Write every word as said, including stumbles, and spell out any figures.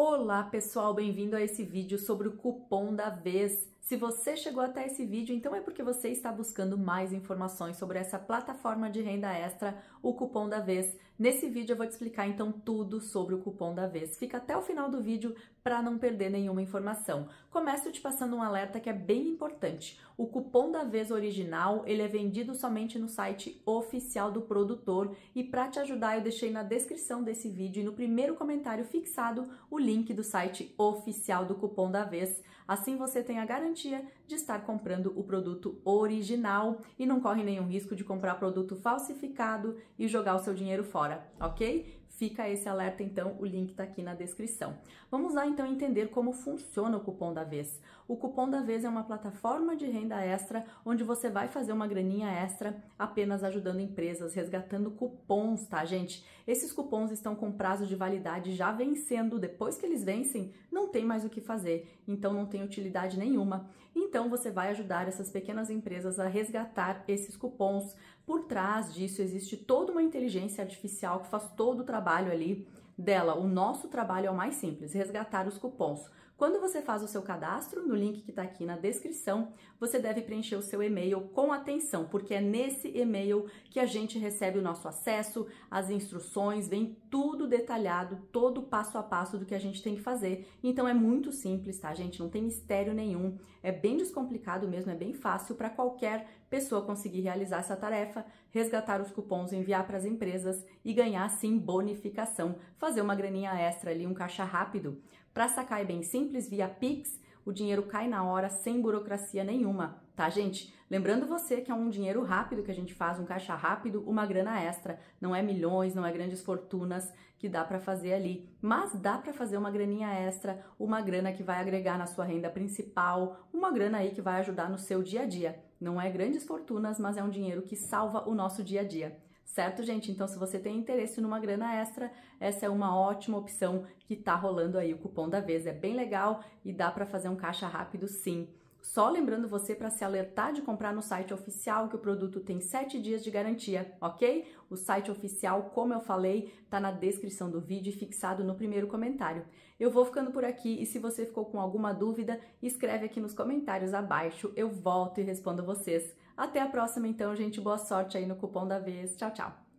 Olá pessoal, bem-vindo a esse vídeo sobre o cupom da vez. Se você chegou até esse vídeo, então é porque você está buscando mais informações sobre essa plataforma de renda extra, o cupom da vez. Nesse vídeo eu vou te explicar então tudo sobre o cupom da vez. Fica até o final do vídeo para não perder nenhuma informação. Começo te passando um alerta que é bem importante. O cupom da vez original, ele é vendido somente no site oficial do produtor e para te ajudar eu deixei na descrição desse vídeo e no primeiro comentário fixado o link do site oficial do cupom da vez. Assim você tem a garantia de estar comprando o produto original e não corre nenhum risco de comprar produto falsificado e jogar o seu dinheiro fora, ok? Fica esse alerta então, o link tá aqui na descrição. Vamos lá então entender como funciona o cupom da vez. O cupom da vez é uma plataforma de renda extra onde você vai fazer uma graninha extra apenas ajudando empresas, resgatando cupons, tá gente? Esses cupons estão com prazo de validade já vencendo, depois que eles vencem, não tem mais o que fazer, então não tem utilidade nenhuma. Então você vai ajudar essas pequenas empresas a resgatar esses cupons. Por trás disso existe toda uma inteligência artificial que faz todo o trabalho ali dela. O nosso trabalho é o mais simples, resgatar os cupons. Quando você faz o seu cadastro, no link que está aqui na descrição, você deve preencher o seu e-mail com atenção, porque é nesse e-mail que a gente recebe o nosso acesso, as instruções, vem tudo detalhado, todo passo a passo do que a gente tem que fazer. Então é muito simples, tá, gente? Não tem mistério nenhum, é bem descomplicado mesmo, é bem fácil para qualquer pessoa conseguir realizar essa tarefa, resgatar os cupons, enviar para as empresas e ganhar, sim, bonificação, fazer uma graninha extra ali, um caixa rápido. Para sacar é bem simples, via Pix, o dinheiro cai na hora, sem burocracia nenhuma, tá, gente? Lembrando você que é um dinheiro rápido que a gente faz, um caixa rápido, uma grana extra. Não é milhões, não é grandes fortunas que dá para fazer ali, mas dá para fazer uma graninha extra, uma grana que vai agregar na sua renda principal, uma grana aí que vai ajudar no seu dia a dia. Não é grandes fortunas, mas é um dinheiro que salva o nosso dia a dia. Certo, gente? Então, se você tem interesse numa grana extra, essa é uma ótima opção que tá rolando aí o cupom da vez. É bem legal e dá para fazer um caixa rápido, sim. Só lembrando você para se alertar de comprar no site oficial que o produto tem sete dias de garantia, ok? O site oficial, como eu falei, tá na descrição do vídeo e fixado no primeiro comentário. Eu vou ficando por aqui e se você ficou com alguma dúvida, escreve aqui nos comentários abaixo, eu volto e respondo vocês. Até a próxima então, gente. Boa sorte aí no cupom da vez. Tchau, tchau!